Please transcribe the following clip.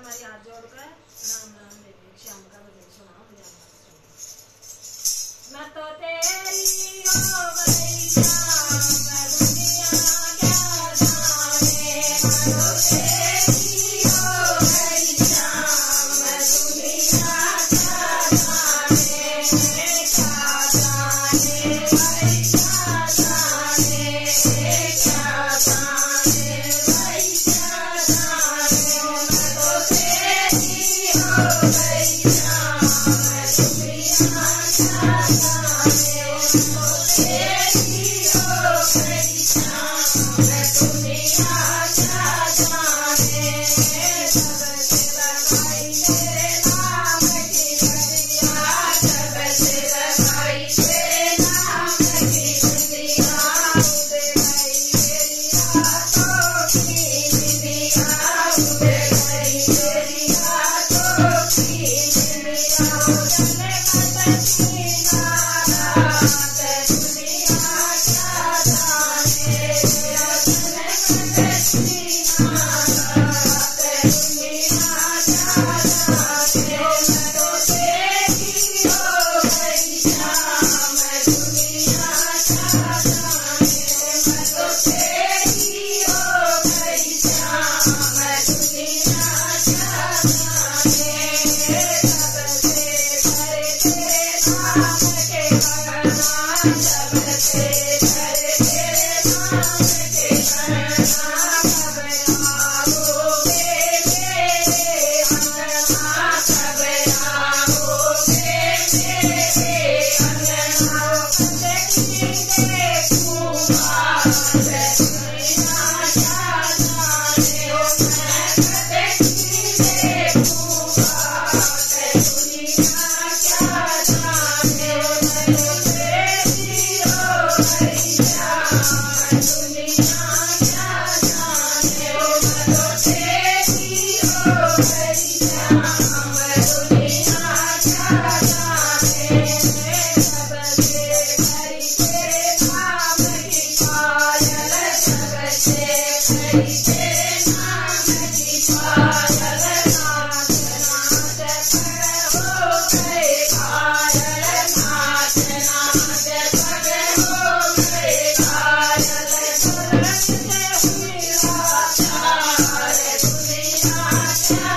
हमारी हाथ जोड़कर राम राम देवी श्याम का भजन सुनाओ। मैं तो तेरी हो गई श्याम दुनिया क्या जाने, मैं तो तेरी हो गई श्याम दुनिया क्या जाने, क्या जाने भाई क्या जाने, क्या जाने भाई क्या जाने, मैं तो तेरी हो गई श्याम दुनिया क्या जाने, तो तेरी हो गई श्याम दुनिया क्या जाने, सबसे लगाई तेरे नाम की बलिया, सबसे लगाई तेरे नाम की बलिया, उड़ गई मेरी रातों की निंदिया, उड़ गई मेरी रातों की निंदिया, चले कटकी रात दुनिया क्या जाने, चले कटकी रात दुनिया क्या जाने, मैं तो तेरी हो गई श्याम दुनिया क्या जाने, मैं तो तेरी हो गई श्याम दुनिया क्या जाने, सबसे भरे तेरे नाम के करना, सबसे भरे तेरे नाम के करना, कब आओगे मेरे अंगना, कब आओगे मेरे अंगना, कटकी देखूंगा दुनिया क्या जाने, मैं कटकी देखूंगा दुनिया क्या जाने, मैं तो तेरी हो गई श्याम दुनिया क्या जाने, मैं तो तेरी हो गई श्याम दुनिया क्या जाने, सबसे भरी तेरे नाम की पायल, सबसे भरी तेरे नाम की पायल, नाच नाच खड़े हो गए घायल, नाच नाच खड़े हो गए घायल, स्वर्ग से हुई लाचार दुनिया क्या